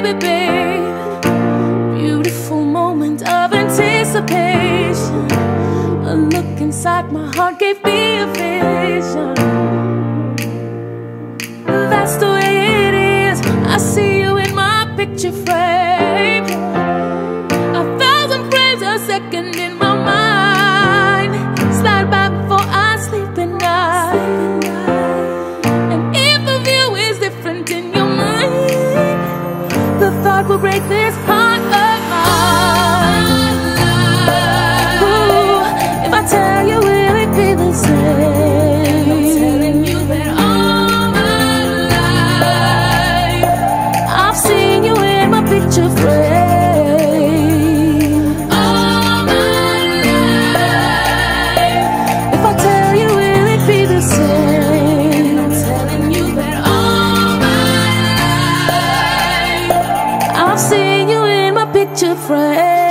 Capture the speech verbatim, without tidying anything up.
baby, babe. Beautiful moment of anticipation. A look inside my heart gave me a vision. That's the way it is. I see you in my picture frame. A thousand frames a second in my mind. Slide by before I sleep at night. And if the view is different in your mind, the thought will break this heart of mine. Ooh, if I tell you, will it be the same? I'm telling you that all my life I've seen you in my picture frame. All my life. If I tell you, will it be the same? I'm telling you that all my life I've seen you in my picture frame.